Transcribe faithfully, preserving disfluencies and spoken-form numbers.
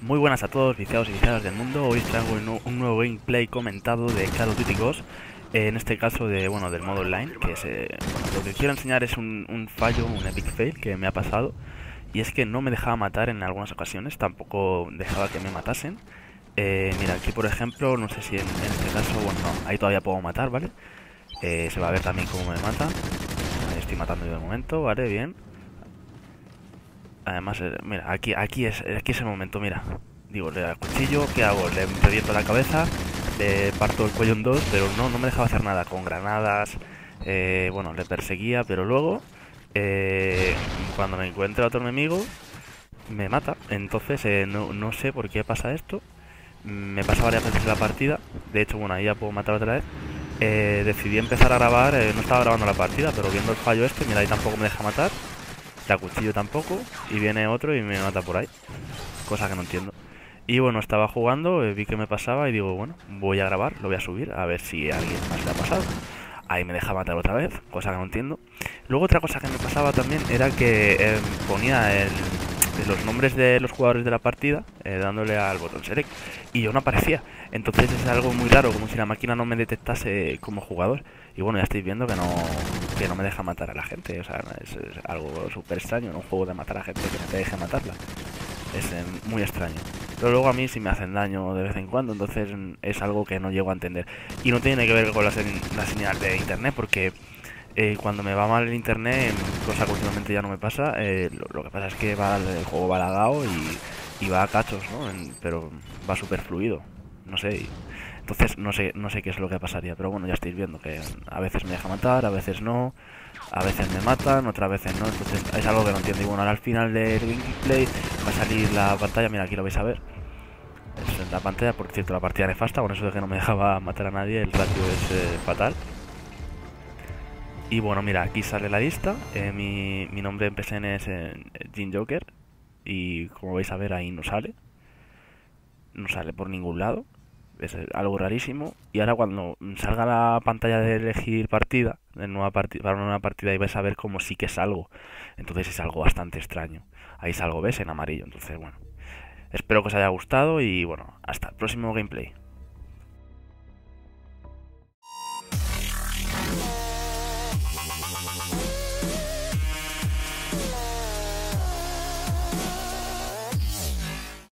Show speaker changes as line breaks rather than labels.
Muy buenas a todos, viciados y viciadas del mundo. Hoy os traigo un, nu- un nuevo gameplay comentado de Call of Duty Ghost. eh, En este caso de, bueno, del modo online, que es, eh, bueno, lo que quiero enseñar es un, un fallo, un epic fail que me ha pasado. Y es que no me dejaba matar en algunas ocasiones, tampoco dejaba que me matasen. Eh, mira, aquí por ejemplo, no sé si en, en este caso, bueno, no, ahí todavía puedo matar, ¿vale? Eh, se va a ver también cómo me mata. Ahí estoy matando yo de momento, ¿vale? Bien. Además, eh, mira, aquí, aquí es, aquí es el momento, mira. Digo, le da cuchillo, ¿qué hago? Le reviento la cabeza, le parto el cuello en dos, pero no, no me dejaba hacer nada. Con granadas, eh, bueno, le perseguía, pero luego, eh, cuando me encuentra otro enemigo, me mata. Entonces, eh, no, no sé por qué pasa esto. Me pasa varias veces en la partida. De hecho, bueno, ahí ya puedo matar otra vez. Eh, decidí empezar a grabar, eh, no estaba grabando la partida, pero viendo el fallo este, mira, ahí tampoco me deja matar. La cuchillo tampoco. Y viene otro y me mata por ahí. Cosa que no entiendo. Y bueno, estaba jugando, eh, vi que me pasaba y digo, bueno, voy a grabar, lo voy a subir, a ver si a alguien más le ha pasado. Ahí me deja matar otra vez, cosa que no entiendo. Luego otra cosa que me pasaba también era que eh, ponía el, los nombres de los jugadores de la partida, eh, dándole al botón select, y yo no aparecía. Entonces es algo muy raro, como si la máquina no me detectase como jugador. Y bueno, ya estáis viendo que no, que no me deja matar a la gente. O sea, es, es algo súper extraño en un juego de matar a gente que no te deje matarla. Es eh, muy extraño. Pero luego a mí sí me hacen daño de vez en cuando, entonces mm, es algo que no llego a entender. Y no tiene que ver con la, se- la señal de internet, porque eh, cuando me va mal el internet, mm, cosa que últimamente ya no me pasa, eh, lo, lo que pasa es que va, el juego va lagado y, y va a cachos, ¿no? En- pero va súper fluido, no sé. y- entonces no sé, no sé qué es lo que pasaría, pero bueno, ya estáis viendo que a veces me deja matar, a veces no, a veces me matan, otras veces no, entonces es algo que no entiendo. Y bueno, ahora al final del gameplay va a salir la pantalla, mira, aquí lo vais a ver. Es en la pantalla, por cierto, la partida nefasta, con eso de que no me dejaba matar a nadie, el ratio es eh, fatal. Y bueno, mira, aquí sale la lista, eh, mi, mi nombre en P S N es eh, Jim Joker, y como vais a ver ahí no sale, no sale por ningún lado, es eh, algo rarísimo. Y ahora cuando salga la pantalla de elegir partida, de nueva partida, para una nueva partida, y vais a ver como sí que salgo. Entonces es algo bastante extraño. Ahí salgo, ¿ves? En amarillo. Entonces, bueno. Espero que os haya gustado y bueno, hasta el próximo gameplay.